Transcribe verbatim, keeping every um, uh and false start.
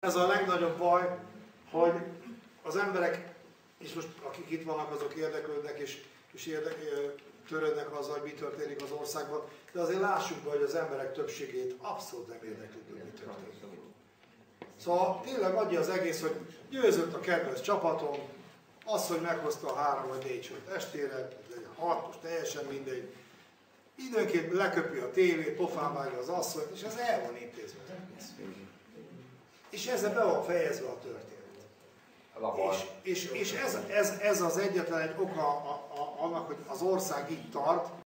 Ez a legnagyobb baj, hogy az emberek, és most akik itt vannak, azok érdeklődnek és, és érdek, törődnek azzal, hogy mi történik az országban, de azért lássuk be, hogy az emberek többségét abszolút nem érdekli, hogy mi történik. Szóval tényleg adja az egész, hogy győzött a kedvenc csapatom, az, hogy meghozta a három vagy négy sört estére, hat, most teljesen mindegy. Időnként leköpi a tévét, pofán vágja az asszonyt, és ez el van intézve. És ezzel be van fejezve a történet. És, és, és ez, ez, ez az egyetlen egy oka a, a, annak, hogy az ország így tart,